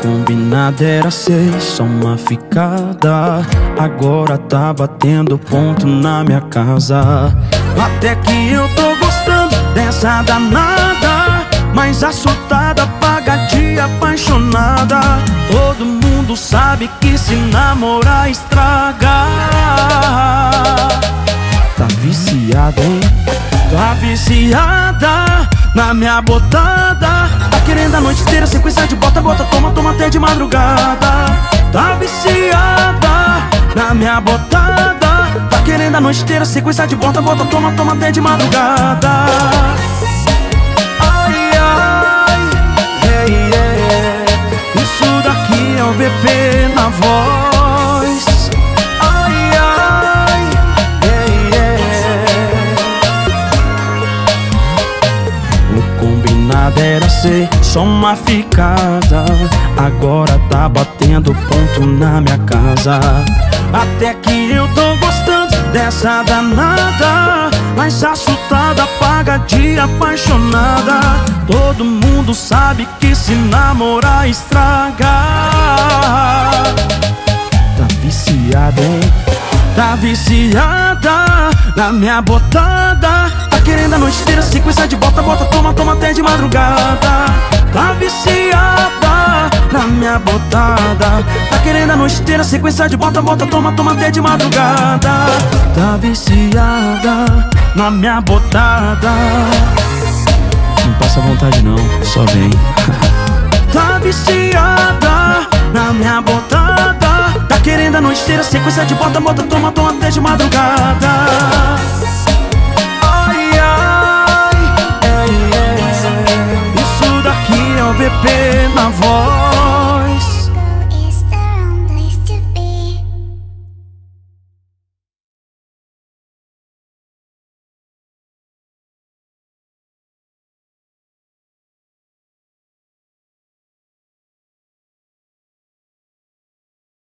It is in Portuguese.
Combinado era 6, só uma ficada. Agora tá batendo ponto na minha casa. Até que eu tô gostando dessa danada, mas assustada, paga de apaixonada. Todo mundo sabe que se namorar estraga. Tá viciada, hein? Tá viciada na minha botada. Tá querendo a noite inteira, sequência de bota, bota, toma, toma até de madrugada. Tá viciada na minha botada. Tá querendo a noite inteira, sequência de bota, bota, toma, toma até de madrugada. Ai, ai, yeah, yeah. Isso daqui é o BP na voz. Ai, ai, yeah, yeah. O combinado era ser só uma ficada. Agora tá batendo ponto na minha casa. Até que eu tô gostando dessa danada, mas assustada, paga de apaixonada. Todo mundo sabe que se namorar estraga. Tá viciada, hein? Tá viciada na minha botada. Tá querendo a noite inteira, sequência de bota, bota, toma, toma até de madrugada. Tá viciada na minha botada. Tá querendo a noite inteira, sequência de bota, bota, toma, toma até de madrugada. Tá viciada na minha botada. Não passa vontade não, só vem. Tá viciada na minha botada. Tá querendo a noite inteira, sequência de bota, bota, toma, toma até de madrugada. Ai, ai, é, é. Isso daqui é o BP na voz.